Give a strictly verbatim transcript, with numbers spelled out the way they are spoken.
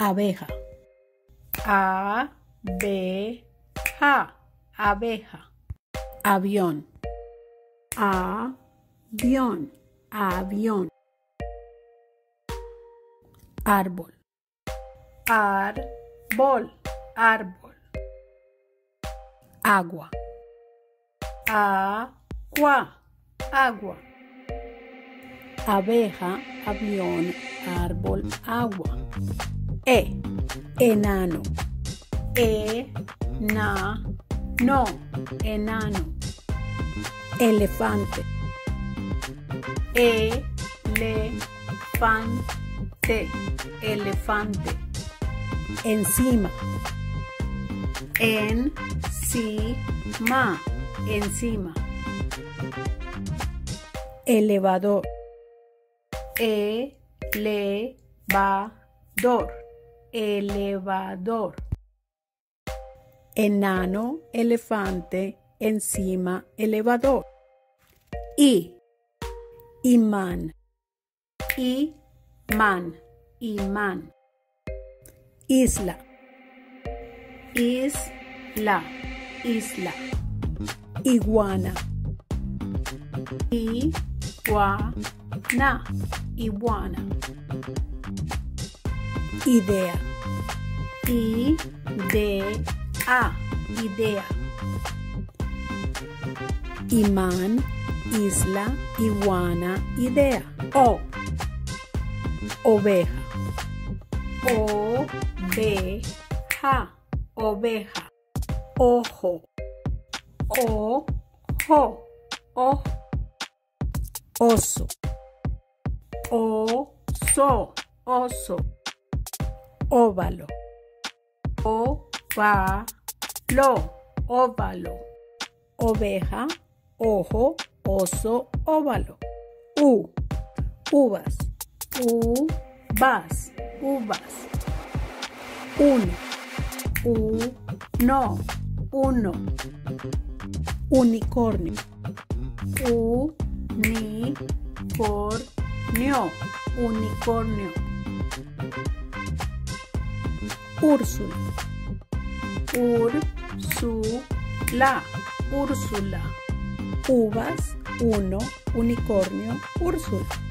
Abeja. A, B, ja. Abeja. Avión. A, avión. Avión. Árbol. Árbol. Árbol. Agua. Agua. Agua. Abeja, avión, árbol, agua. E, enano. E, na, no, enano. Elefante. E, le, fante, elefante. Encima. En, si, ma, encima. Elevador. Elevador. Elevador. Enano, elefante, encima, elevador. I, imán. Imán, imán. Isla. Isla, isla. Iguana. Iguana, iguana. Idea. Idea, idea. Imán, isla, iguana, idea. O, oveja. Oveja, oveja. Ojo. Ojo, ojo. Oso. Oso, oso. Óvalo. Óvalo, óvalo. Oveja, ojo, oso, óvalo. U, uvas. Uvas, uvas. Uno. Uno, uno. Unicornio. Unicornio, unicornio. Úrsula. Úrsula, Úrsula. Uvas, uno, unicornio, Úrsula.